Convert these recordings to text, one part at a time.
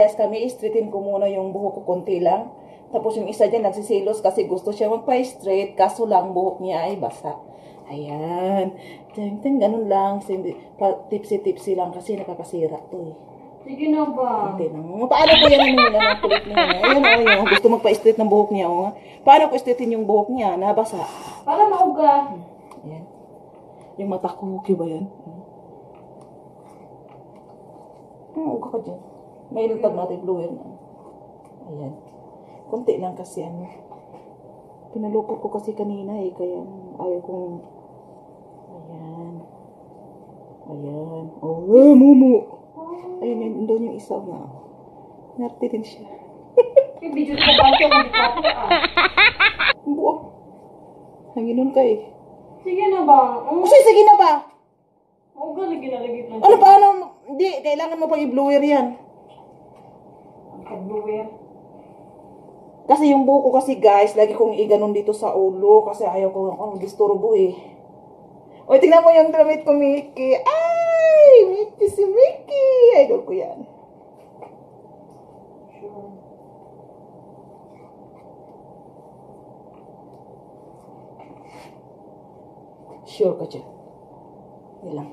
guys, kami straightin ko muna yung buhok ko konti lang. Tapos yung isa dyan nagsisilos kasi gusto siya magpa-straight, kaso lang buhok niya ay basa. Ayan. Ganun lang. Tipsy-tipsy lang kasi nakakasira to eh. Sige na ba? Hindi na. Paano ko yan ang kulit niya? Ayan o, yung gusto magpa-straight ng buhok niya. O. Paano ko straightin yung buhok niya? Nabasa. Para mauga. Ayan. Yung mata ko, okay ba yan? Uga ka dyan. May ilutag natin blower na. Ayan. Kunti lang kasi ano. Pinalupot ko kasi kanina eh. Kaya ayaw kong... Ayan. Ayan. Oh, mumu. Ayun yun. Doon yung isa nga. Narte din siya. Yung video ko ba ito? Hindi ka po Buo. Hanginon ka eh. Sige na ba? Sige na ba? Uga, lagi lang. Ano paano? Hindi. Kailangan mo pang i-blower yan. Ang blower. Kasi yung buhok ko kasi guys, lagi kong iganon dito sa ulo kasi ayaw ko disturbo eh. O, tingnan mo yung damit ko, Mickey. Ay! Mickey si Mickey! Idol ko yan. Sure ka dyan. Hindi lang.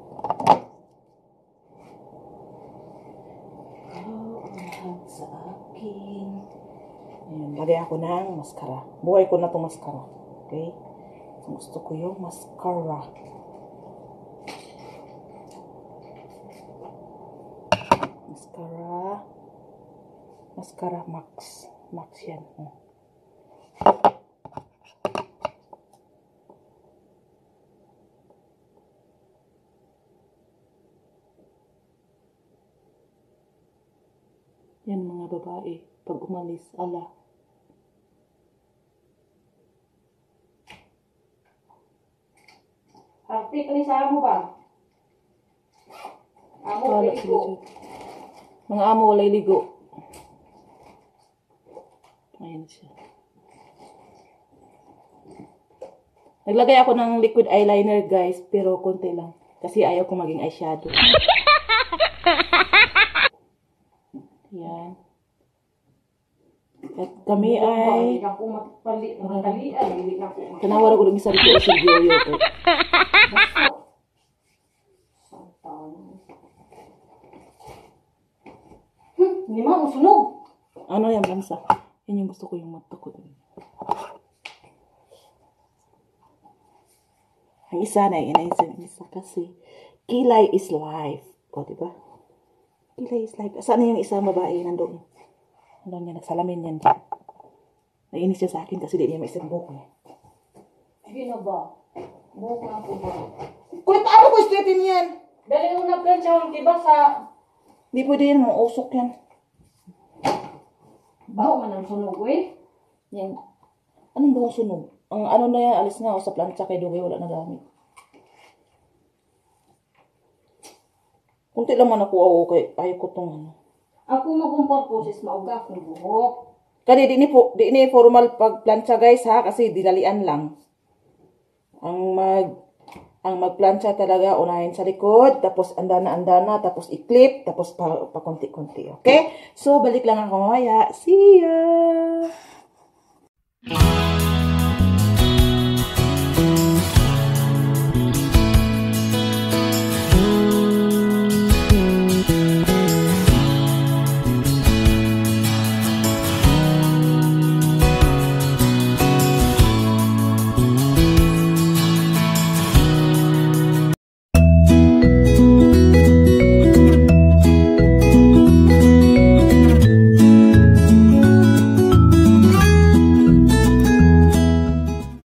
Sa akin. Ayan, lagay ako ng mascara. Buhay ko na itong mascara. Okay? Gusto ko yung mascara. Mascara. Mascara Max. Max yan. Yan mga babae. Pag umalis, ala. Artik, ni sa amo ba? Amo, ligo. Mga amo, walay ligo. Ayan siya. Naglagay ako ng liquid eyeliner, guys. Pero konti lang. Kasi ayaw ko maging eyeshadow. Yan. At kami ay... Kanawara ko lang isa rito sa Yoyo ko. Hindi mo, sunog. Ano yan, bansa? Yan yung gusto ko yung mata ko. Ang isa na, ang isa kasi kilay is life. O, diba? Kilay is life. Saan yung isa babae nandun? Nandun yan, nagsalamin yan dyan. Nainis siya sa akin kasi di niya may isang buhok niya. Sige na ba? Buhok na ako ba? Kulit, ano ko straightin yan? Dali mo na plancha, diba sa... Di pwede yan, mausok yan. Baho man ang sunog, eh. Yan. Anong bawang sunog? Ang ano na yan, alis nga ako sa plancha kay Dugay, wala na gamit. Kunti lang man ako, okay. Ayaw ko itong ano. Ako mag-comport process, mauga akong buhok. Kani, di ni formal pagplancha guys ha, kasi dinalian lang. Ang magplancha talaga, unahin sa likod, tapos andana, tapos i-clip, tapos pa konti-konti, okay? So, balik lang ako mamaya. See ya!